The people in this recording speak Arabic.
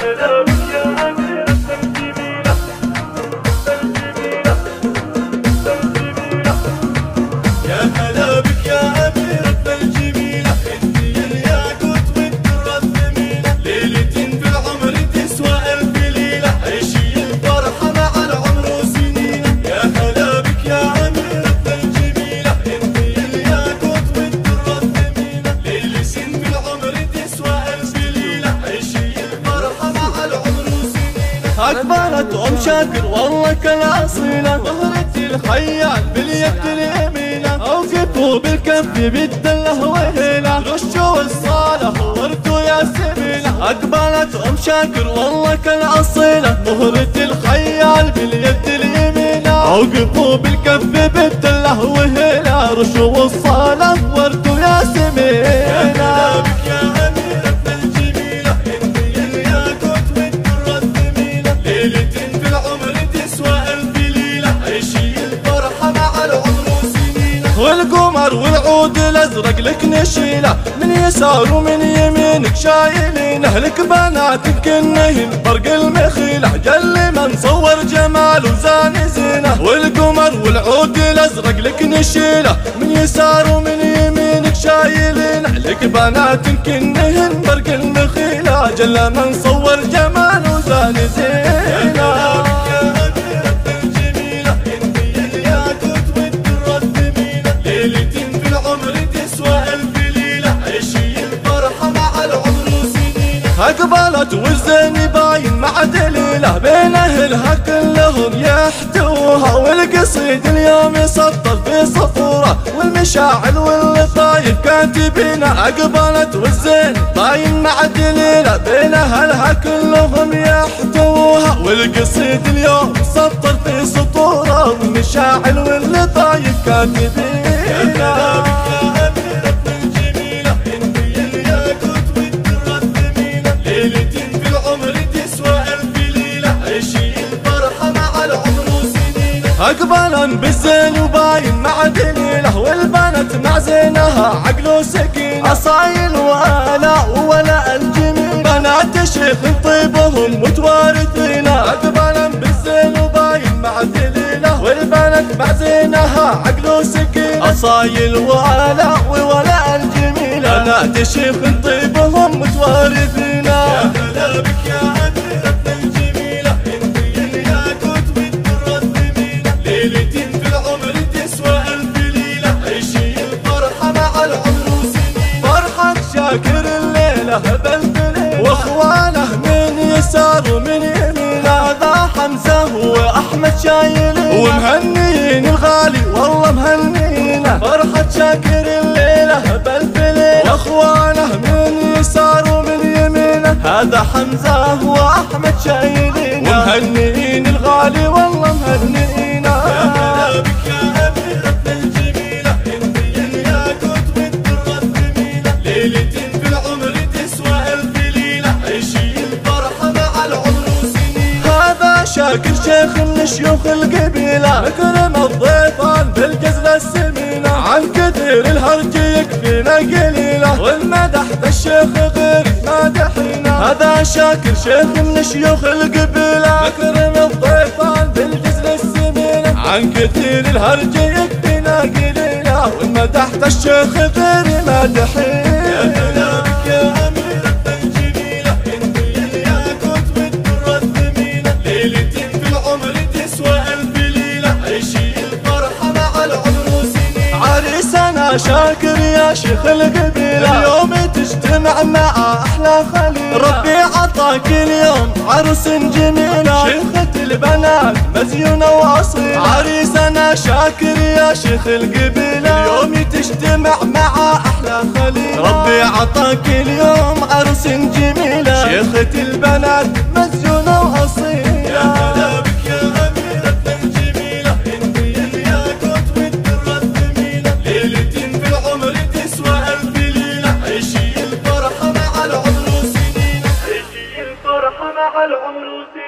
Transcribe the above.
هلا بك يا أميرة الجميلة الجميلة الجميلة. يا هلا بك يا أميرة الجميلة، انتي الياقوت والدرة الثمينة، ليلة في العمر تسوى ألف ليلة، عيشي الفرحة مع العمر وسنينة. يا هلا بك يا أميرة الجميلة، انتي الياقوت والدرة الثمينة، ليلة في العمر تسوى ألف ليلة، عيشي الفرحة مع العمر وسنينة. أقبلت أم شاكر والله كالأصيلة، ظهرت الخيال باليد اليمينة، أوقفوا بالكف بالدله وهيلة، رشوا الصالة ورثوا يا سبيلة. أقبلت أم شاكر والله كالأصيلة، ظهرت الخيال باليد اليمينة، أوقفوا بالكف بالدله وهيلة، رشوا الصالة ورثوا يا سبيلة. والقمر والعود الازرق لك نشيله، من يسار ومن يمينك شايلينه، لك بناتك كنهن فرق المخيله، جل من صور جمال وزان زينه. والقمر والعود الازرق لك نشيله، من يسار ومن يمينك شايلينه، لك بناتك كنهن فرق المخيله، جل من صور جمال وزان زينه. أقبلت والزين باين مع دليله، بين أهلها كلهم يحتوها، والقصيد اليوم يسطر في سطوره، والمشاعر واللطايف كاتبينها. أقبلت والزين باين مع دليله، بين أهلها كلهم يحتوها، والقصيد اليوم يسطر في سطوره، والمشاعر واللطايف كاتبينها. أقبلا بالزين وباين مع دليله، والبنات مع زينها عقل وسكينة، أصايل وآلاء ولا الجميل، بنات الشيخ طيبهم متوارثين. أقبلا بالزين وباين مع دليله، والبنات مع زينها عقل وسكينة، أصايل وآلاء ولا الجميل، بنات الشيخ طيبهم متوارثين. يا هلا بك يا أميرة الجميلة، انتي الياقوت والدرة الثمينة، ليلة في العمر تسوى ألف ليلة، عيشي الفرحة مع العمر وسنينة. فرحة شاكر الليلة بالدليل، واخوانه من يسار ومن يمين، هذا حمزة وأحمد شايلين، ومهنيين الغالي والله مهنينا. فرحة شاكر الليلة بالدليل، واخوانه من يسار ومن يمين، هذا حمزة وأحمد شايلين، ومهنيين الغالي والله مهنينا. يا هلا بك يا أميرة الجميلة، انتي الياقوت والدرة الثمينة، ليلة في العمر تسوى ألف ليلة، عيشي الفرحة مع العمر وسنينة. هذا شاكر شيخ من شيوخ القبيلة، مكرم الضيفان بالجزلة السمينة، عن كثير الهرج يكفينا قليلة، والمدح الشيخ غير مادحينا. هذا شاكر شيخ من شيوخ القبيلة، مكرم الضيفان بالجزلة السمينة، عن كثير الهرج يكفينا قليلة، والمدح الشيخ غير مادحينا. يا هلا بك يا أميرة الجميلة، انتي الياقوت والدرة الثمينة، ليلة في العمر تسوى ألف ليلة، عيشي الفرحة مع العمر وسنينة. عريسنا شاكر يا شيخ القبيلة، اليوم تجتمع مع أحلى خليلة، ربي عطاك اليوم عرس جميلة، شيخة البنات مزيونة وأصيلة. عريسنا شاكر يا شيخ القبيلة، اليوم تجتمع مع أحلى خليلة، ربي عطاك اليوم عرس جميلة، شيخة البنات مزيونة وأصيلة. يا هلا بك يا أميرة الجميلة، انتي الياقوت والدرة الثمينة، ليلة في العمر تسوى ألف ليلة، عيشي الفرحة مع العمر وسنينة. عيشي الفرحة مع العمر وسنينة.